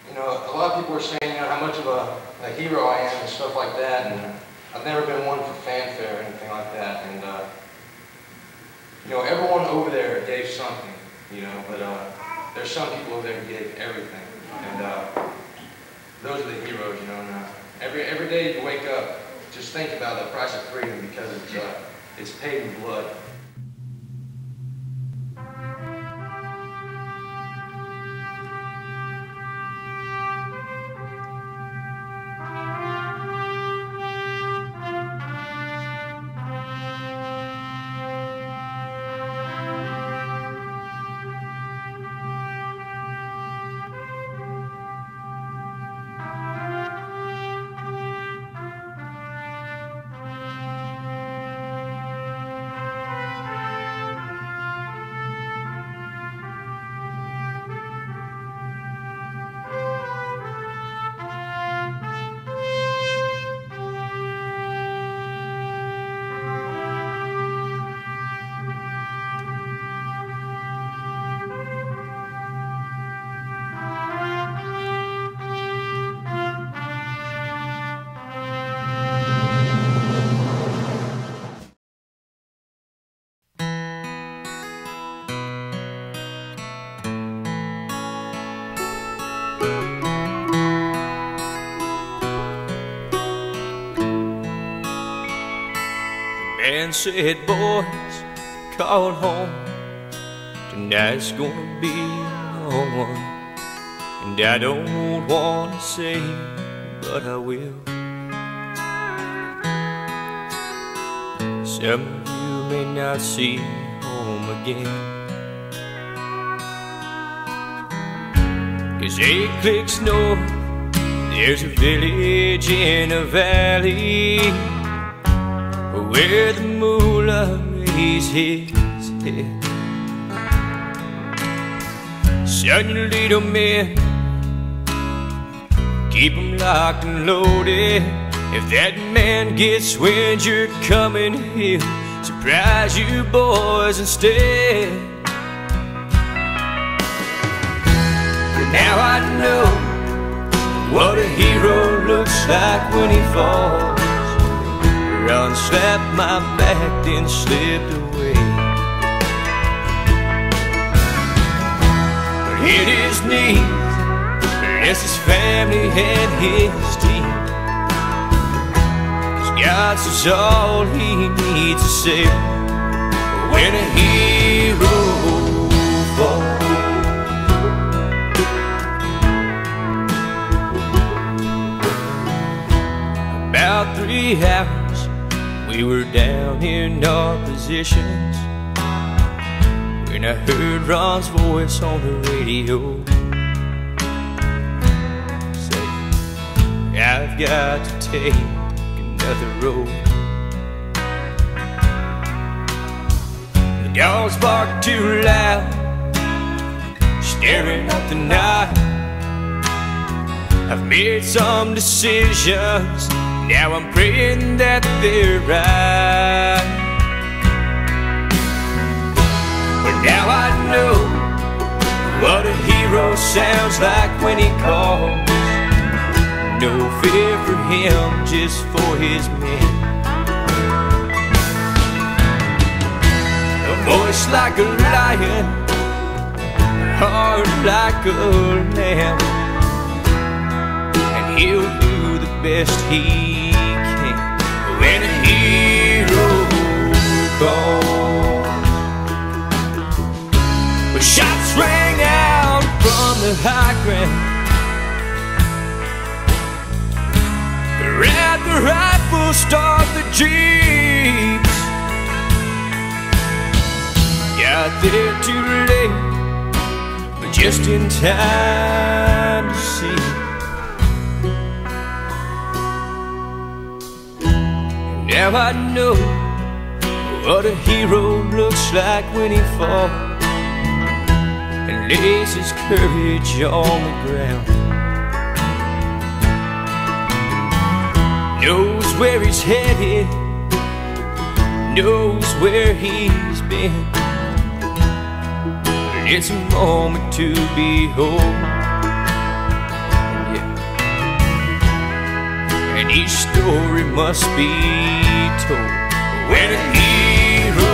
You know, a lot of people are saying, you know, how much of a hero I am and stuff like that, and I've never been one for fanfare or anything like that. And you know, everyone over there gave something, you know, but there's some people over there who gave everything, and those are the heroes, you know. And every day you wake up, just think about the price of freedom, because it's paid in blood. And said, boys, call home. Tonight's gonna be a long one. And I don't wanna say, but I will. Some of you may not see home again, 'cause 8 clicks north, there's a village in a valley where the mullah lays his head. Son, you little men, keep 'em locked and loaded. If that man gets wind you're coming, he'll surprise you boys instead. Now I know what a hero looks like when he falls. Run, slapped my back, then slipped away. But hit his knees, bless his family and his team, 'cause God says all he needs to say when a hero falls. About 3 hours we were down in our positions when I heard Ron's voice on the radio say, I've got to take another road. The dogs barked too loud, staring at the night. I've made some decisions, now I'm praying that they're right. But now I know what a hero sounds like when he calls. No fear for him, just for his men. A voice like a lion, a heart like a lamb, and he'll do the best he can when a hero calls. But shots rang out from the high ground, grab the rifle, start the jeeps. Got there too late, but just in time to see. Now I know what a hero looks like when he falls and lays his courage on the ground. Knows where he's headed, knows where he's been. It's a moment to behold, and each story must be told. When a hero